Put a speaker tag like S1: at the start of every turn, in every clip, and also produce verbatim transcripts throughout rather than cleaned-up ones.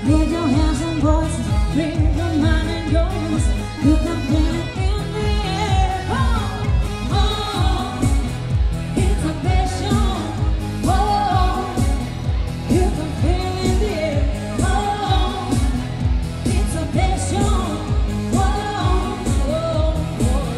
S1: With your hands and voices, bring your mind and yours. You can feel it in the air. Oh, oh, it's a passion. Oh, you can feel it in the air. Oh, it's a passion. Oh, oh, oh.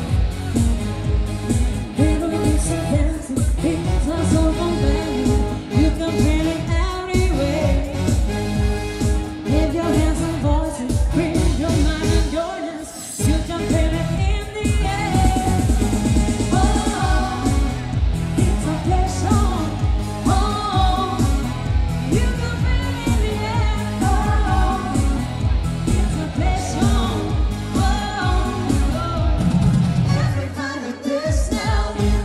S1: People keep so dancing, people are so compelling. You can feel it everywhere. With your hands and voices, bring your mind and yours. You can feel it in the air. Oh, it's a passion. Oh, you can feel it in the air. Oh, it's a passion. Oh, oh. Everybody dance now.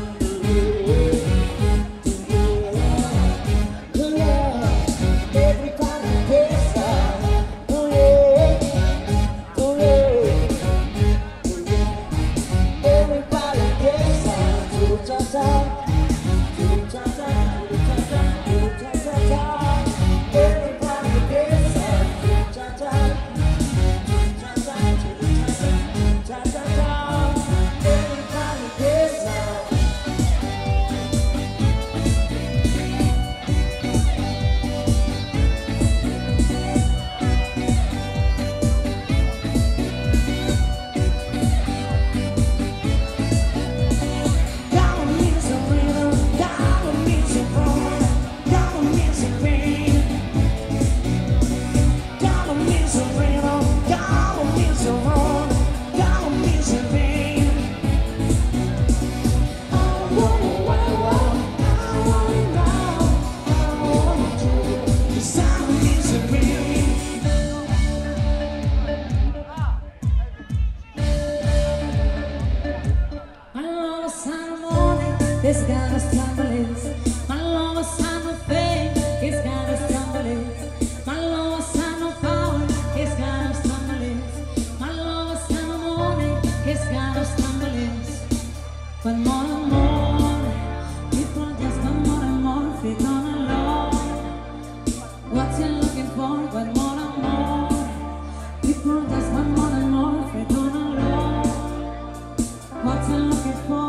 S1: It's got us stumbles. My love sign of fame. It's got us stumbles. My love sign of power. It's got us stumbles. My love sign of morning. It's got us stumbles. But more and more, people just want more and more. Fit on alone. What you looking for? But more and more, people just want more and more. Fit on alone. What you looking for?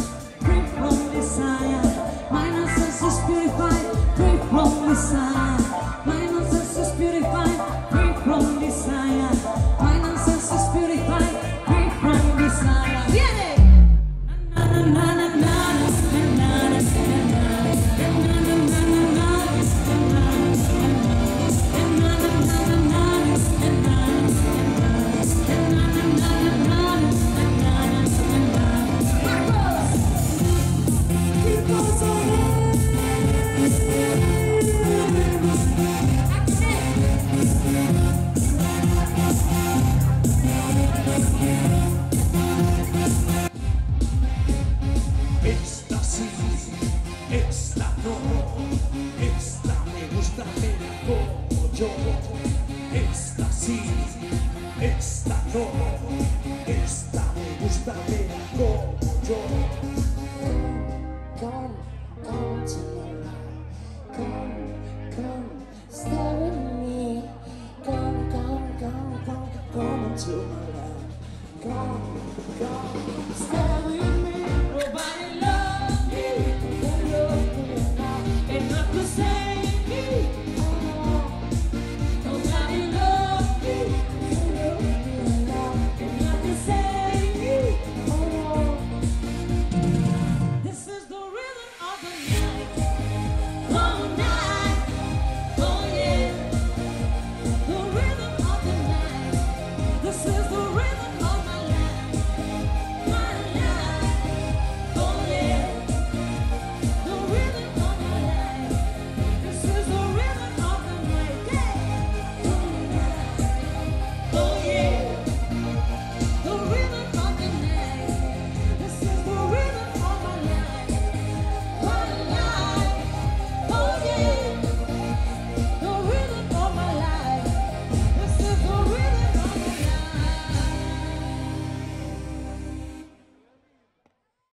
S1: My innocence is purified, free from desire. My innocence is purified, free from desire. My innocence is purified, free from desire. Viene! Na na na na na na na
S2: Esta sí, esta no, esta me gusta pero como yo. Esta sí, esta no, esta me gusta pero